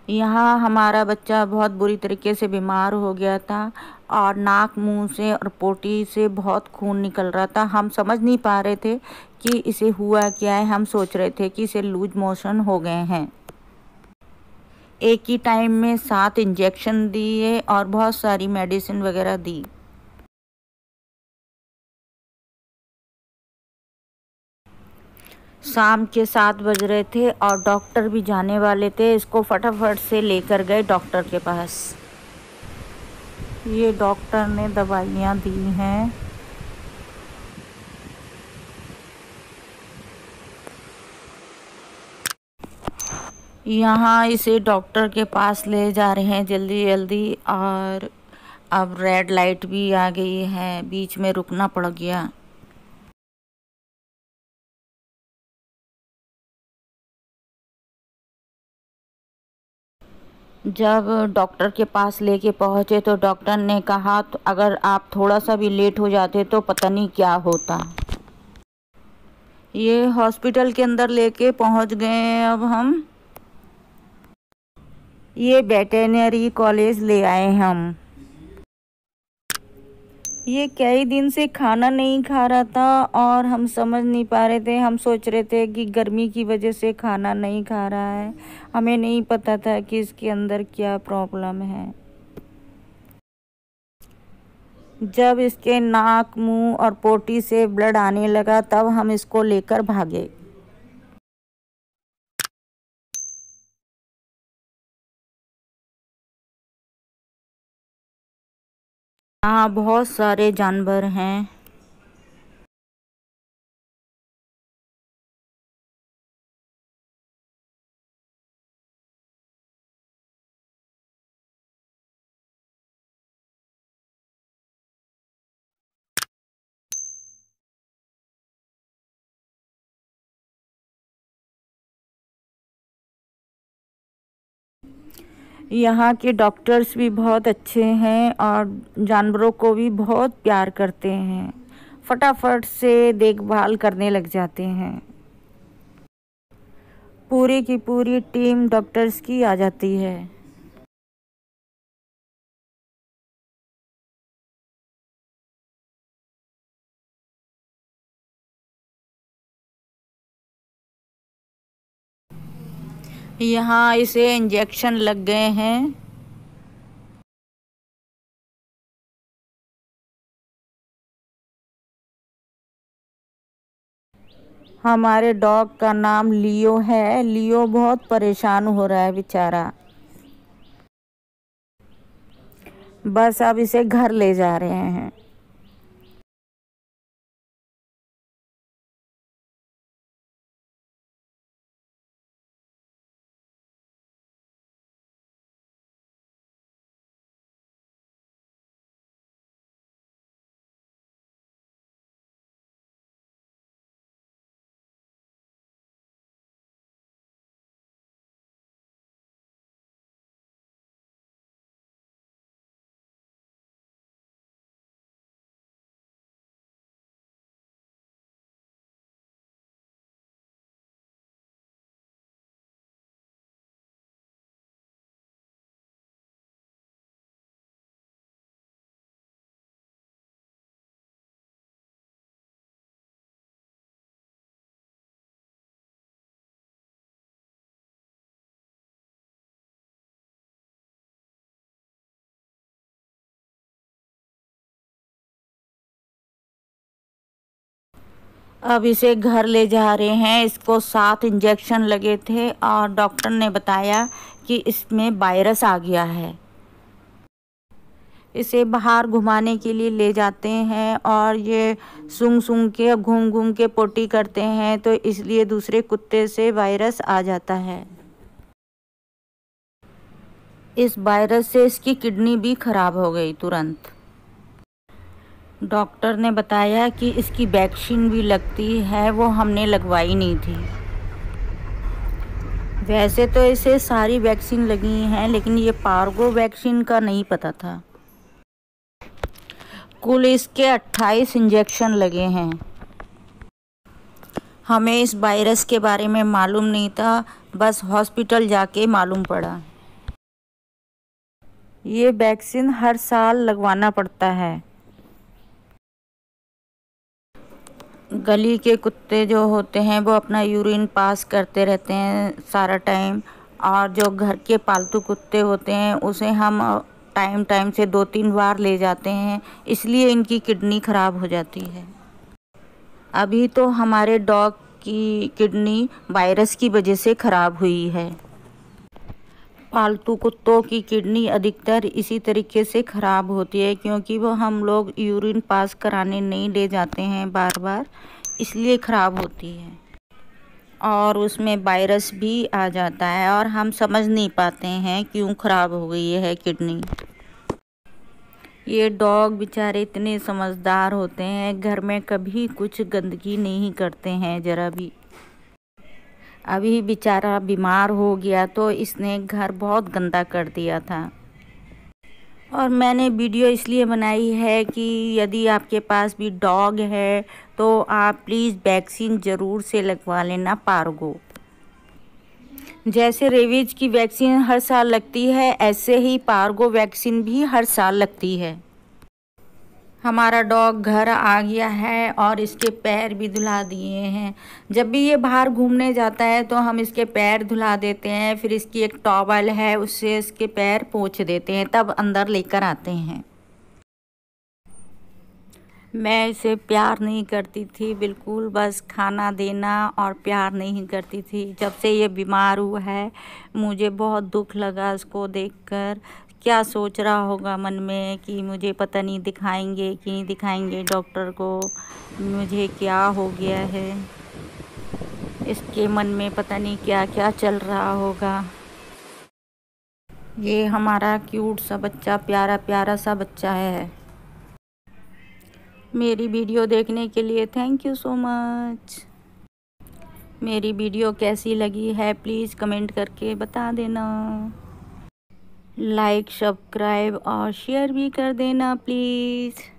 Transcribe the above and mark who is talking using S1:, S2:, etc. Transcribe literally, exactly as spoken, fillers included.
S1: यहाँ हमारा बच्चा बहुत बुरी तरीके से बीमार हो गया था और नाक मुंह से और पोटी से बहुत खून निकल रहा था। हम समझ नहीं पा रहे थे कि इसे हुआ क्या है। हम सोच रहे थे कि इसे लूज मोशन हो गए हैं। एक ही टाइम में सात इंजेक्शन दिए और बहुत सारी मेडिसिन वगैरह दी। शाम के सात बज रहे थे और डॉक्टर भी जाने वाले थे। इसको फटाफट से लेकर गए डॉक्टर के पास। ये डॉक्टर ने दवाइयाँ दी हैं। यहाँ इसे डॉक्टर के पास ले जा रहे हैं जल्दी जल्दी। और अब रेड लाइट भी आ गई है, बीच में रुकना पड़ गया। जब डॉक्टर के पास लेके पहुँचे तो डॉक्टर ने कहा तो अगर आप थोड़ा सा भी लेट हो जाते तो पता नहीं क्या होता। ये हॉस्पिटल के अंदर लेके पहुँच गए हैं अब हम। ये वेटेरिनरी कॉलेज ले आए हम। ये कई दिन से खाना नहीं खा रहा था और हम समझ नहीं पा रहे थे। हम सोच रहे थे कि गर्मी की वजह से खाना नहीं खा रहा है। हमें नहीं पता था कि इसके अंदर क्या प्रॉब्लम है। जब इसके नाक मुंह और पोटी से ब्लड आने लगा तब हम इसको लेकर भागे। यहाँ बहुत सारे जानवर हैं। यहाँ के डॉक्टर्स भी बहुत अच्छे हैं और जानवरों को भी बहुत प्यार करते हैं। फटाफट से देखभाल करने लग जाते हैं। पूरी की पूरी टीम डॉक्टर्स की आ जाती है। यहाँ इसे इंजेक्शन लग गए हैं। हमारे डॉग का नाम लियो है। लियो बहुत परेशान हो रहा है बेचारा। बस अब इसे घर ले जा रहे हैं। अब इसे घर ले जा रहे हैं। इसको सात इंजेक्शन लगे थे और डॉक्टर ने बताया कि इसमें वायरस आ गया है। इसे बाहर घुमाने के लिए ले जाते हैं और ये सूंघ सूंघ के घूम घूम के पोटी करते हैं तो इसलिए दूसरे कुत्ते से वायरस आ जाता है। इस वायरस से इसकी किडनी भी खराब हो गई तुरंत। डॉक्टर ने बताया कि इसकी वैक्सीन भी लगती है, वो हमने लगवाई नहीं थी। वैसे तो इसे सारी वैक्सीन लगी हैं लेकिन ये पार्गो वैक्सीन का नहीं पता था। कुल इसके अट्ठाईस इंजेक्शन लगे हैं। हमें इस वायरस के बारे में मालूम नहीं था, बस हॉस्पिटल जाके मालूम पड़ा। ये वैक्सीन हर साल लगवाना पड़ता है। गली के कुत्ते जो होते हैं वो अपना यूरिन पास करते रहते हैं सारा टाइम, और जो घर के पालतू कुत्ते होते हैं उसे हम टाइम टाइम से दो तीन बार ले जाते हैं, इसलिए इनकी किडनी ख़राब हो जाती है। अभी तो हमारे डॉग की किडनी वायरस की वजह से ख़राब हुई है। पालतू कुत्तों की किडनी अधिकतर इसी तरीके से ख़राब होती है क्योंकि वो हम लोग यूरिन पास कराने नहीं ले जाते हैं बार बार, इसलिए ख़राब होती है और उसमें वायरस भी आ जाता है और हम समझ नहीं पाते हैं क्यों ख़राब हो गई है किडनी। ये डॉग बेचारे इतने समझदार होते हैं, घर में कभी कुछ गंदगी नहीं करते हैं ज़रा भी। अभी बेचारा बीमार हो गया तो इसने घर बहुत गंदा कर दिया था। और मैंने वीडियो इसलिए बनाई है कि यदि आपके पास भी डॉग है तो आप प्लीज़ वैक्सीन ज़रूर से लगवा लेना पार्गो। जैसे रेबीज की वैक्सीन हर साल लगती है, ऐसे ही पार्गो वैक्सीन भी हर साल लगती है। हमारा डॉग घर आ गया है और इसके पैर भी धुला दिए हैं। जब भी ये बाहर घूमने जाता है तो हम इसके पैर धुला देते हैं, फिर इसकी एक टॉवल है उससे इसके पैर पोंछ देते हैं, तब अंदर लेकर आते हैं। मैं इसे प्यार नहीं करती थी बिल्कुल, बस खाना देना और प्यार नहीं करती थी। जब से ये बीमार हुआ है मुझे बहुत दुख लगा इसको देखकर। क्या सोच रहा होगा मन में कि मुझे पता नहीं दिखाएंगे कि नहीं दिखाएंगे डॉक्टर को, मुझे क्या हो गया है। इसके मन में पता नहीं क्या क्या चल रहा होगा। ये हमारा क्यूट सा बच्चा, प्यारा प्यारा सा बच्चा है। मेरी वीडियो देखने के लिए थैंक यू सो मच। मेरी वीडियो कैसी लगी है प्लीज़ कमेंट करके बता देना। लाइक, सब्सक्राइब और शेयर भी कर देना प्लीज़।